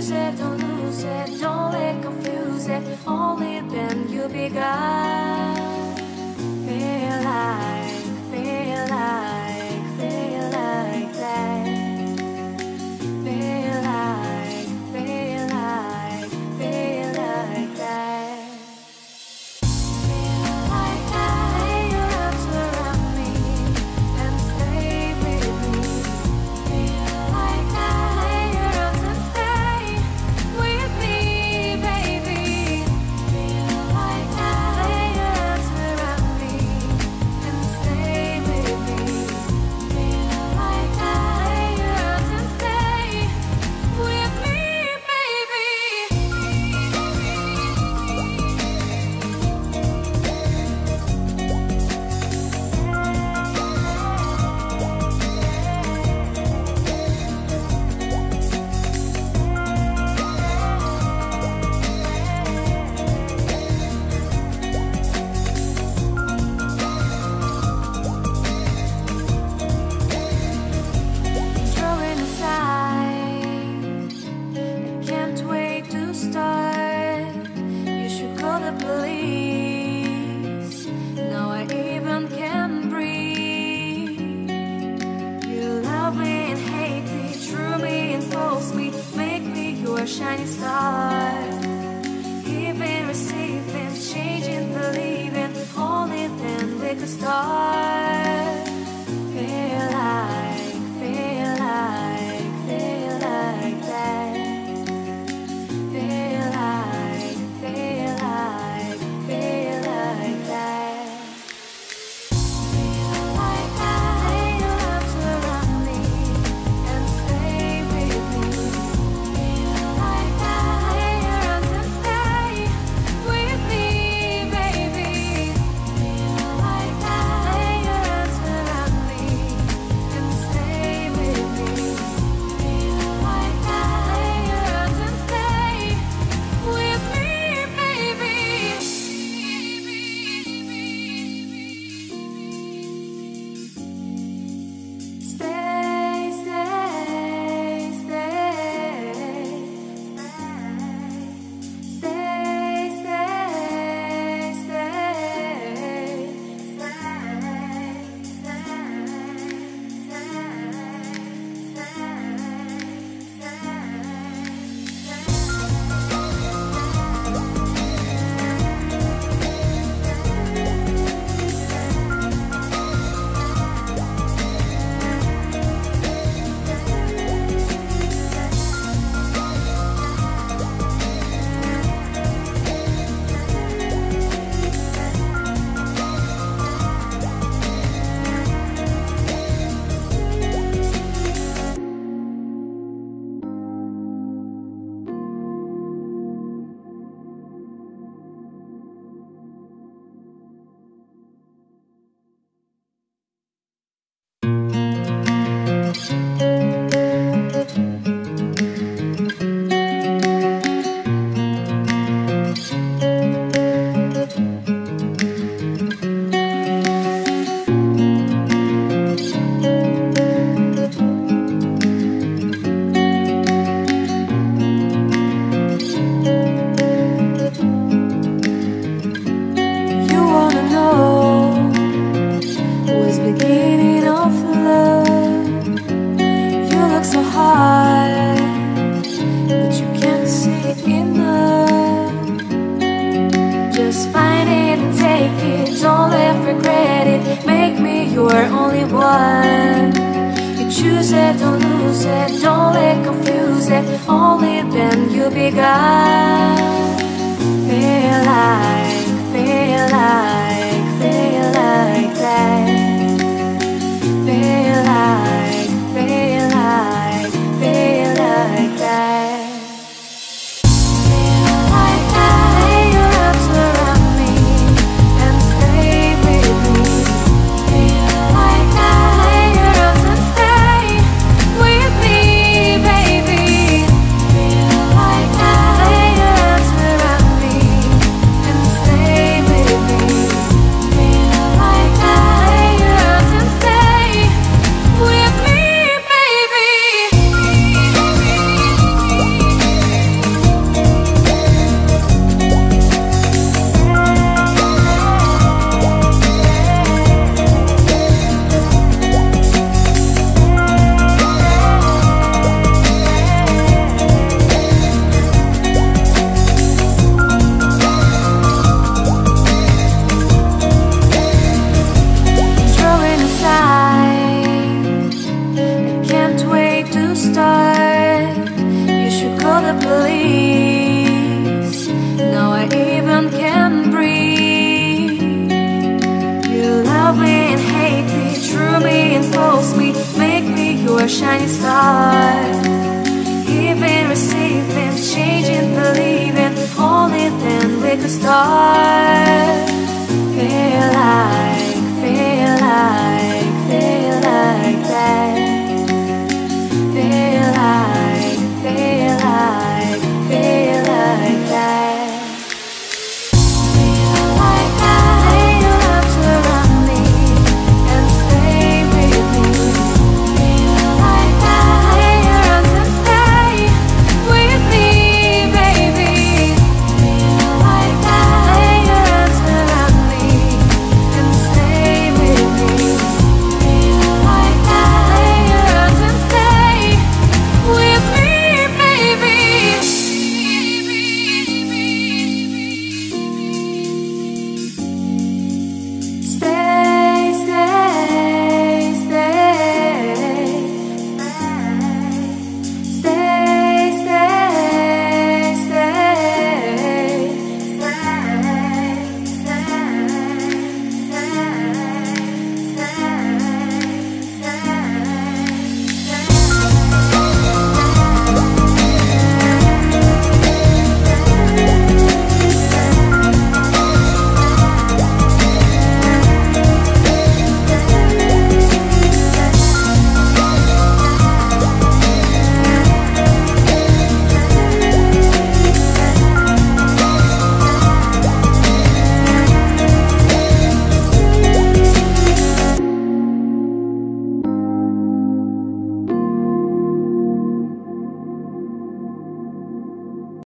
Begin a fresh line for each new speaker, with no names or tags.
choose it, don't lose it, don't let confuse it. Only then you begun. Feel like, feel like, feel like that. Feel like, feel like, feel like that. Feel like that, your arms around me and stay with me. Feel like that, your arms and stay with me, baby. Feel like that, your arms around me and stay with me. Feel like that, your arms and stay with me, baby. Drawing aside, I can't wait to start. You should call the police. Now I even can't breathe. You love me and hate me, true me and false me, make me your shining star. Giving, receiving, changing, believing, only then we could start. Feel like, feel like, feel like that. Feel like, feel like, feel like that. Feel like that, your arms around me and stay with me. Feel like that, your arms and stay with me, baby. Feel like that, your arms around me and stay with me. Feel like that, your arms and stay with me, baby. Stay, stay, stay, stay, You wanna know what's beginning of love? You look so hard, but you can't see enough. Just find it and take it, don't let regret it. Make me your only one. You choose it, don't lose it, don't let confuse it. Only then you begun. Feel like, feel like, feel like that. Feel like, feel like, feel like that. Feel like that, your arms around me and stay with me. Feel like that, your arms and stay with me, baby. Feel like that, your arms around me and stay with me. your shiny star.